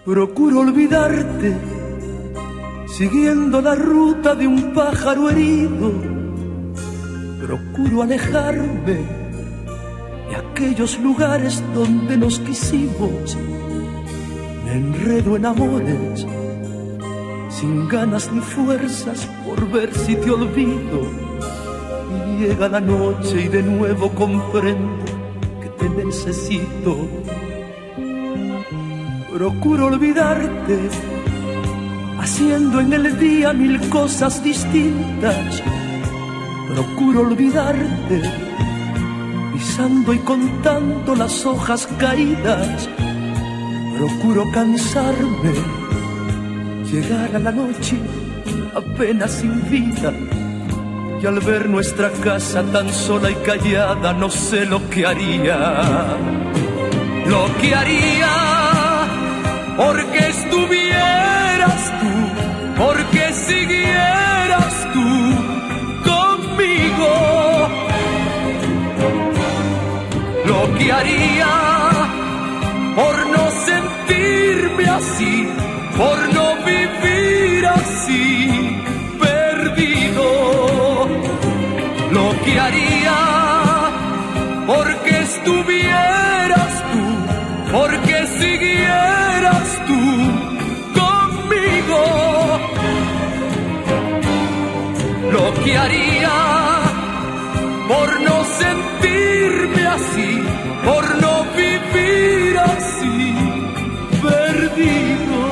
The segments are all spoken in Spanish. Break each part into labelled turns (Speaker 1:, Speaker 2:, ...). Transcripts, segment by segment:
Speaker 1: Procuro olvidarte, siguiendo la ruta de un pájaro herido. Procuro alejarme de aquellos lugares donde nos quisimos. Me enredo en amores, sin ganas ni fuerzas por ver si te olvido. Y llega la noche y de nuevo comprendo que te necesito. Procuro olvidarte, haciendo en el día mil cosas distintas. Procuro olvidarte, pisando y contando las hojas caídas. Procuro cansarme, llegar a la noche apenas sin vida. Y al ver nuestra casa tan sola y callada, no sé lo que haría. Lo que haría porque estuvieras tú, porque siguieras tú conmigo. Lo que haría por no sentirme así, por no vivir así, perdido. Lo que haría porque estuvieras tú, porque siguieras tú conmigo. Lo que haría por no sentirme así, por no vivir así, perdido.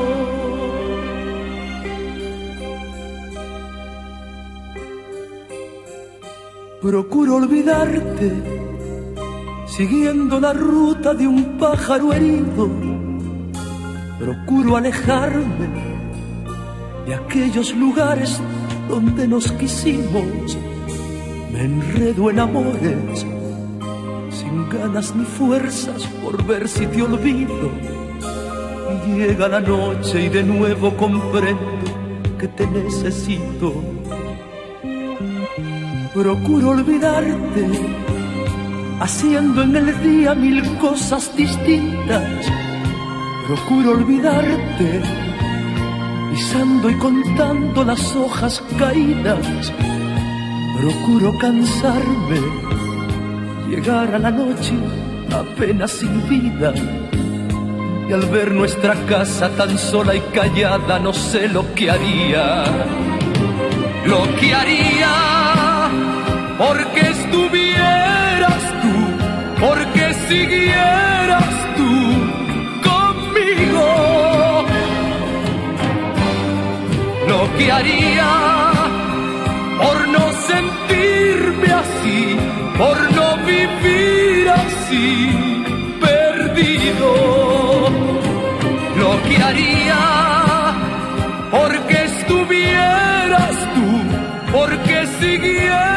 Speaker 1: Procuro olvidarte, siguiendo la ruta de un pájaro herido. Procuro alejarme de aquellos lugares donde nos quisimos. Me enredo en amores, sin ganas ni fuerzas por ver si te olvido. Y llega la noche y de nuevo comprendo que te necesito. Procuro olvidarte, haciendo en el día mil cosas distintas. Procuro olvidarte, pisando y contando las hojas caídas. Procuro cansarme, llegar a la noche apenas sin vida. Y al ver nuestra casa tan sola y callada, no sé lo que haría. Lo que haría porque estuvieras tú, porque siguieras tú conmigo. Lo que haría por no sentirme así, por no vivir así, perdido. Lo que haría porque estuvieras tú, porque siguieras